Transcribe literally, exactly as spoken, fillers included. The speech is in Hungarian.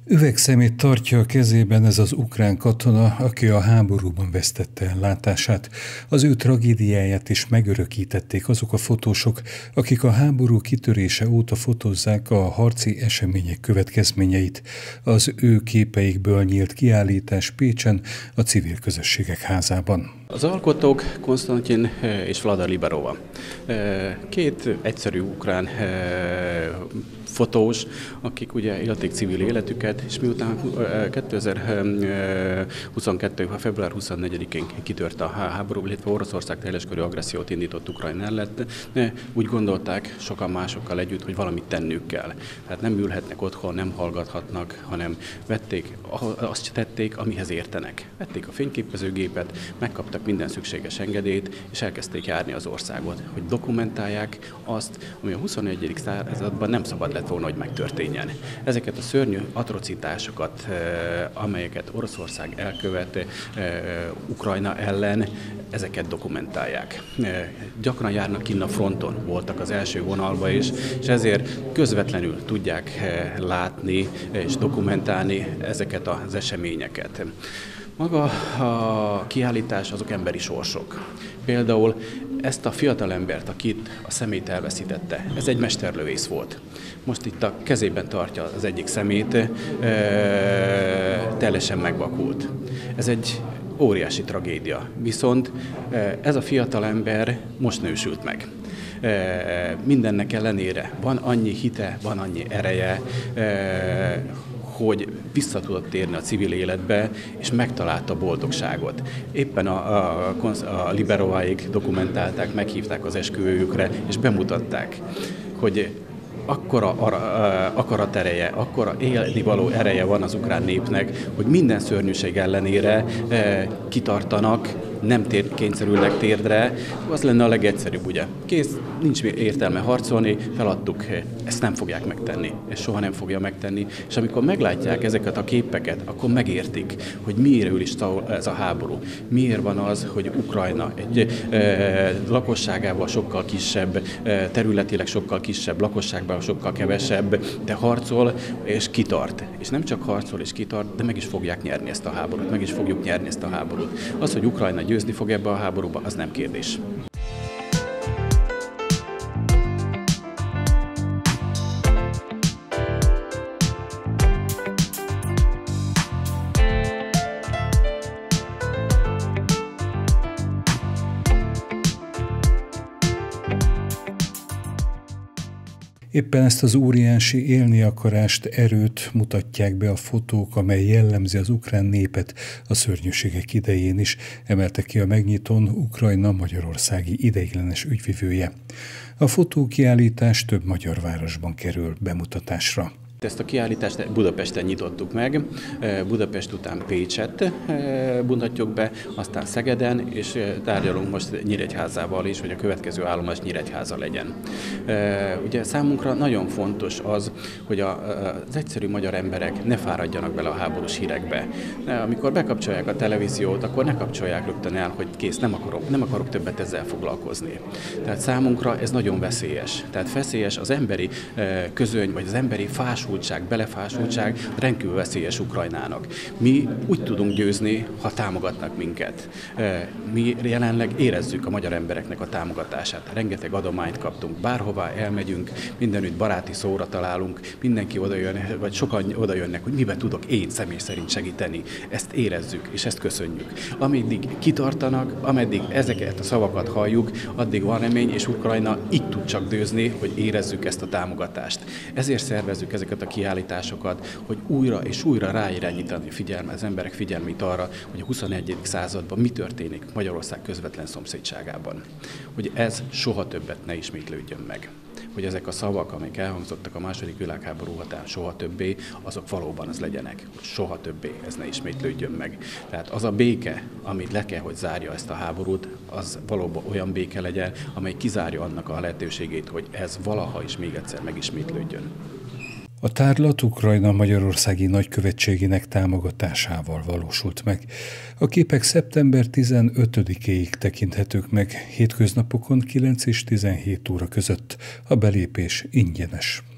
Üvegszemét tartja a kezében ez az ukrán katona, aki a háborúban vesztette el látását. Az ő tragédiáját is megörökítették azok a fotósok, akik a háború kitörése óta fotózzák a harci események következményeit. Az ő képeikből nyílt kiállítás Pécsen, a Civil Közösségek Házában. Az alkotók Konstantin és Vlada Liberova. Két egyszerű ukrán fotós, akik ugye élték civil életüket, és miután kétezer-huszonkettő. február huszonnegyedikén kitört a háború, illetve Oroszország teljes-körű agressziót indított Ukrajna ellett, úgy gondolták sokan másokkal együtt, hogy valamit tennünk kell. Tehát nem ülhetnek otthon, nem hallgathatnak, hanem vették, azt tették, amihez értenek. Vették a fényképezőgépet, megkaptak minden szükséges engedélyt, és elkezdték járni az országot, hogy dokumentálják azt, ami a huszonegyedik században nem szabad lett volna, hogy megtörténjen. Ezeket a szörnyű atrocitásokat, amelyeket Oroszország elkövet Ukrajna ellen, ezeket dokumentálják. Gyakran járnak kinn a fronton, voltak az első vonalba is, és ezért közvetlenül tudják látni és dokumentálni ezeket az eseményeket. Maga a kiállítás azok emberi sorsok. Például ezt a fiatalembert, akit a szemét elveszítette, ez egy mesterlövész volt. Most itt a kezében tartja az egyik szemét, e, teljesen megvakult. Ez egy óriási tragédia. Viszont ez a fiatalember most nősült meg. Mindennek ellenére van annyi hite, van annyi ereje, hogy vissza tudott térni a civil életbe, és megtalálta a boldogságot. Éppen a, a, a Liberováik dokumentálták, meghívták az esküvőjükre, és bemutatták, hogy akkora akaratereje, akkora élni való ereje van az ukrán népnek, hogy minden szörnyűség ellenére e, kitartanak, nem tér, kényszerülnek térdre, az lenne a legegyszerűbb, ugye. Kész, nincs értelme harcolni, feladtuk, ezt nem fogják megtenni, ezt soha nem fogja megtenni, és amikor meglátják ezeket a képeket, akkor megértik, hogy miért is ez a háború, miért van az, hogy Ukrajna egy e, lakosságával sokkal kisebb, e, területileg sokkal kisebb, lakosságban sokkal kevesebb, de harcol és kitart. És nem csak harcol és kitart, de meg is fogják nyerni ezt a háborút, meg is fogjuk nyerni ezt a háborút. Az, hogy Ukrajna győzni fog ebbe a háborúba, az nem kérdés. Éppen ezt az óriási élni akarást, erőt mutatják be a fotók, amely jellemzi az ukrán népet a szörnyűségek idején is, emelte ki a megnyitón Ukrajna magyarországi ideiglenes ügyvivője. A fotókiállítás több magyar városban kerül bemutatásra. Ezt a kiállítást Budapesten nyitottuk meg, Budapest után Pécset mutatjuk be, aztán Szegeden, és tárgyalunk most Nyíregyházával is, hogy a következő állomás Nyíregyháza legyen. Ugye számunkra nagyon fontos az, hogy az egyszerű magyar emberek ne fáradjanak bele a háborús hírekbe. Amikor bekapcsolják a televíziót, akkor ne kapcsolják rögtön el, hogy kész, nem akarok, nem akarok többet ezzel foglalkozni. Tehát számunkra ez nagyon veszélyes. Tehát veszélyes az emberi közöny, vagy az emberi fás belefásultság rendkívül veszélyes Ukrajnának. Mi úgy tudunk győzni, ha támogatnak minket. Mi jelenleg érezzük a magyar embereknek a támogatását. Rengeteg adományt kaptunk, bárhová elmegyünk, mindenütt baráti szóra találunk, mindenki odajön, vagy sokan odajönnek, hogy miben tudok én személy szerint segíteni. Ezt érezzük, és ezt köszönjük. Ameddig kitartanak, ameddig ezeket a szavakat halljuk, addig van remény, és Ukrajna így tud csak győzni, hogy érezzük ezt a támogatást. Ezért szervezzük ezeket a kiállításokat, hogy újra és újra ráirányítani figyelme, az emberek figyelmét arra, hogy a huszonegyedik században mi történik Magyarország közvetlen szomszédságában. Hogy ez soha többet ne ismétlődjön meg. Hogy ezek a szavak, amik elhangzottak a második világháború után soha többé, azok valóban az legyenek, hogy soha többé ez ne ismétlődjön meg. Tehát az a béke, amit le kell, hogy zárja ezt a háborút, az valóban olyan béke legyen, amely kizárja annak a lehetőségét, hogy ez valaha is még egyszer megismétlődjön. A tárlat Ukrajna magyarországi nagykövetségének támogatásával valósult meg. A képek szeptember tizenötödikéig tekinthetők meg, hétköznapokon kilenc és tizenhét óra között. A belépés ingyenes.